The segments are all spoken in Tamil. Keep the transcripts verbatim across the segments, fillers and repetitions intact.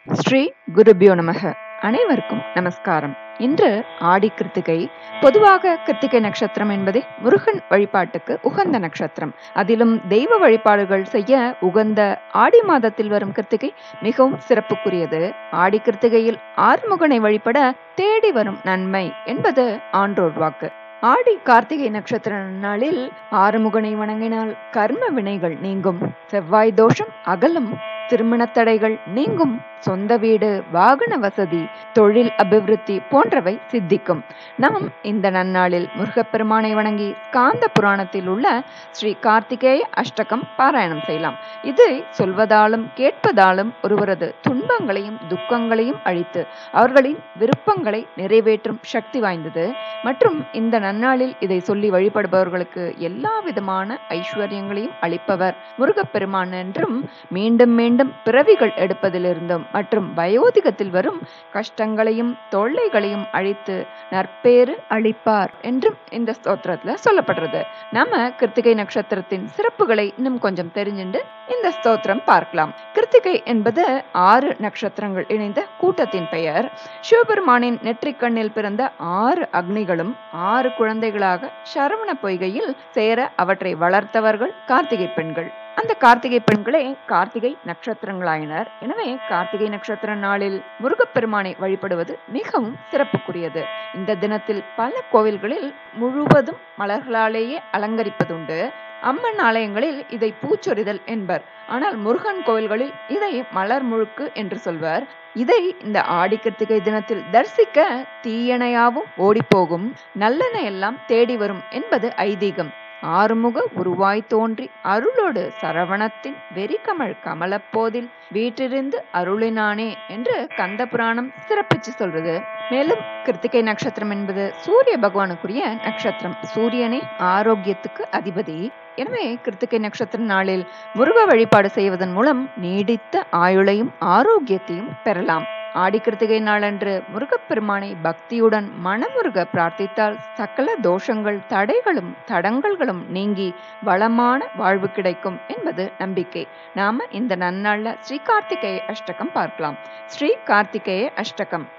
ஸ்ரீ குருபியோ நமக. அனைவருக்கும் நமஸ்காரம். இன்று ஆடி கிருத்திகை. பொதுவாக கிருத்திகை நட்சத்திரம் என்பதே முருகன் வழிபாட்டுக்கு உகந்த நட்சத்திரம். அதிலும் தெய்வ வழிபாடுகள் செய்ய உகந்த ஆடி மாதத்தில் வரும் கிருத்திகை மிகவும் சிறப்புக்குரியது. ஆடி கிருத்திகையில் ஆறுமுகனை வழிபட தேடி வரும் நன்மை என்பது ஆன்றோர் வாக்கு. ஆடி கார்த்திகை நட்சத்திர நாளில் ஆறுமுகனை வணங்கினால் கர்ம வினைகள் நீங்கும், செவ்வாய் தோஷம் அகலும், திருமண தடைகள் நீங்கும், சொந்த வீடு, வாகன வசதி, தொழில் அபிவிருத்தி போன்றவை சித்திக்கும். நாம் இந்த நன்னாளில் முருகப்பெருமானை வணங்கி ஸ்காந்த புராணத்தில் உள்ள ஸ்ரீ கார்த்திகேய அஷ்டகம் பாராயணம் செய்யலாம். இதை சொல்வதாலும் கேட்பதாலும் ஒருவரது துன்பங்களையும் துக்கங்களையும் அழித்து அவர்களின் விருப்பங்களை நிறைவேற்றும் சக்தி வாய்ந்தது. மற்றும் இந்த நன்னாளில் இதை சொல்லி வழிபடுபவர்களுக்கு எல்லா விதமான ஐஸ்வர்யங்களையும் அளிப்பவர் முருகப்பெருமான் என்றும், மீண்டும் மீண்டும் பிறவிகள் எடுப்பதிலிருந்தும் மற்றும் வயோதிகத்தில் வரும் கஷ்டங்களையும் தொல்லைகளையும் அழித்து நற்பேறு அளிப்பார் என்றும் இந்த ஸ்தோத்திரத்துல சொல்லப்படுறது. நாம கிருத்திகை நட்சத்திரத்தின் சிறப்புகளை இன்னும் கொஞ்சம் தெரிஞ்சுண்டு இந்த ஸ்தோத்திரம் பார்க்கலாம். கிருத்திகை என்பது ஆறு நட்சத்திரங்கள் இணைந்த கூட்டத்தின் பெயர். சிவபெருமானின் நெற்றிக்கண்ணில் பிறந்த ஆறு அக்னிகளும் ஆறு குழந்தைகளாக சரவண பொய்கையில் சேர அவற்றை வளர்த்தவர்கள் கார்த்திகை பெண்கள். அந்த கார்த்திகை பெண்களே கார்த்திகை நட்சத்திரங்களாயினர். எனவே கார்த்திகை நட்சத்திர நாளில் முருகப்பெருமானை வழிபடுவது மிகவும் சிறப்புக்குரியது. இந்த தினத்தில் பல கோவில்களில் முழுவதும் மலர்களாலேயே அலங்கரிப்பதுண்டு. அம்மன் ஆலயங்களில் இதை பூச்சொரிதல் என்பர். ஆனால் முருகன் கோவில்களில் இதை மலர் முழுக்கு என்று சொல்வர். இதை இந்த ஆடி கிருத்திகை தினத்தில் தரிசிக்க தீயணையாவும் ஓடிப்போகும், நல்லென எல்லாம் தேடி வரும் என்பது ஐதீகம். ஆறுமுக உருவாய் தோன்றி அருளோடு சரவணத்தின் வெறிகமழ் கமலப்போதில் வீற்றிருந்து அருளினானே என்று கந்த புராணம் சிறப்பிச்சு சொல்றது. மேலும் கிருத்திகை நட்சத்திரம் என்பது சூரிய பகவானுக்குரிய நட்சத்திரம். சூரியனே ஆரோக்கியத்துக்கு அதிபதி. எனவே கிருத்திகை நட்சத்திர நாளில் முருக வழிபாடு செய்வதன் மூலம் நீடித்த ஆயுளையும் ஆரோக்கியத்தையும் பெறலாம். ஆடி கிருத்திகை நாளன்று முருகப்பெருமானை பக்தியுடன் மனமுருக பிரார்த்தித்தால் சகல தோஷங்கள், தடைகளும் தடங்கல்களும் நீங்கி வளமான வாழ்வு கிடைக்கும் என்பது நம்பிக்கை. நாம இந்த நன்னாள்ல ஸ்ரீ கார்த்திகேய அஷ்டகம் பார்க்கலாம். ஸ்ரீ கார்த்திகேய அஷ்டகம்.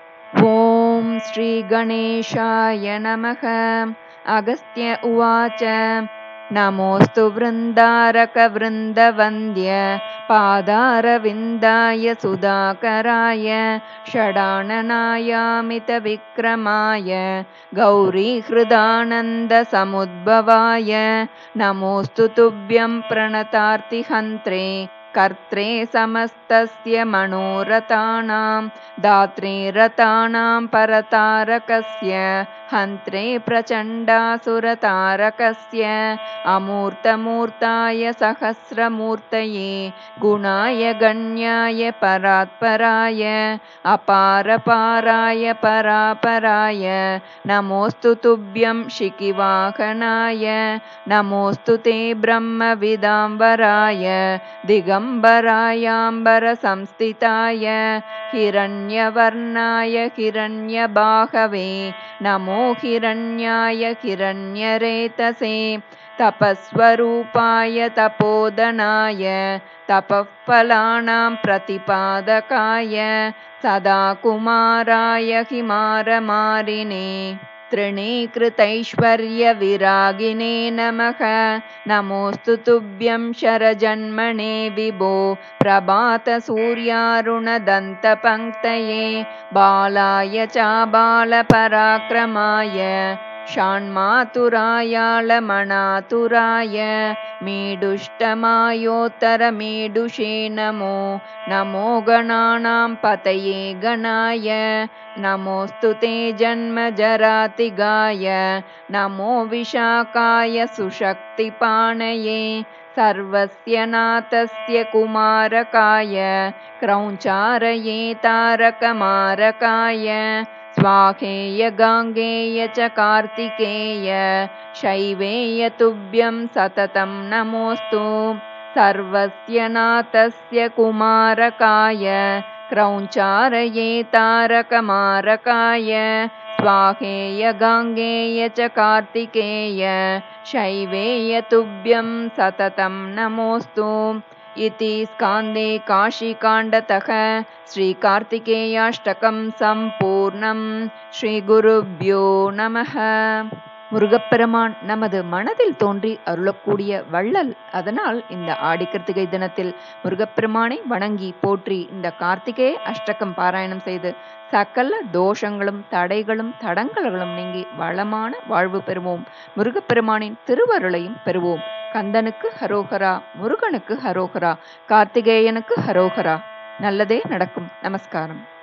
ஓம் ஸ்ரீ கணேஷாய நமக. அகஸ்த்ய உவாச்ச. நமோஸ்து விருந்தாரக விருந்தவந்திய பாதாரவிந்தாய சுதாகராய ஷடானனாயாமித விக்ரமாய கௌரி ஹிருதானந்த சமுத்பவாய நமோஸ்து துப்யம் பிரணதார்த்தி ஹந்த்ரே கர்த்ரே சமஸ்தஸ்ய மனோரதானாம் தாத்ரே ரதானாம் பரதாரகஸ்ய ஹந்த்ரே பிரச்சண்டாசுரதாரகஸ்ய அமூர்த்தமூர்த்தாய சஹஸ்ரமூர்த்தயே குணாய கண்யாய பராத்பராய அபாரபாராய பராபராய நமோஸ்து துப்யம் ஷிகிவாகனாய நமோஸ்து தே பிரம்ம விதாம்பராய திகம்பராயாம்பர சம்ஸ்திதாய ஹிரண்யவர்ணாய ஹிரண்யபாகவே நமோ ஹிரண்யாய ஹிரண்யரேதசே தபஸ்வரூபாய தபோதனாய தபஃபலானாம் பிரதிபாதகாய சதா குமாராய ஹிமாரமாரிணே त्रिणीकृतैश्वर्य विरागिने नमः. नमोस्तु तुभ्यं शरजन्मने विभो प्रभात सूर्यारुणदन्तपङ्क्तये बालाय चाबाल पराक्रमाय षण्मातुरायालमणातुराय मीडुष्टमायोत्तर मीडुषे नमो. नमो गणानां पतये गणाय नमोस्तु ते जन्मजरातिगाय नमो विशाखाय सुशक्तिपाणये सर्वस्य नाथस्य कुमारकाय क्रौञ्चारये तारकमारकाय स्वाहेय गाङ्गेय च कार्तिकेय शैवेय तुभ्यं सततं नमोस्तु सर्वस्य नाथस्य कुमारकाय क्रौञ्चारये तारकमारकाय स्वाहेय गाङ्गेय च कार्तिकेय शैवेय तुभ्यं सततं नमोस्तु. इति स्कान्दे काशीकाण्डतः श्रीकार्तिकेयाष्टकं सम्पूर्णं. ஸ்ரீகுருப்யோ நமः. முருகப்பெருமான் நமது மனதில் தோன்றி அருளக்கூடிய வள்ளல். அதனால் இந்த ஆடி கிருத்திகை தினத்தில் முருகப்பெருமானை வணங்கி போற்றி இந்த கார்த்திகேய அஷ்டகம் பாராயணம் செய்து சகல தோஷங்களும் தடைகளும் தடங்கல்களும் நீங்கி வளமான வாழ்வு பெறுவோம். முருகப்பெருமானின் திருவருளையும் பெறுவோம். கந்தனுக்கு ஹரோகரா, முருகனுக்கு ஹரோகரா, கார்த்திகேயனுக்கு ஹரோகரா. நல்லதே நடக்கும். நமஸ்காரம்.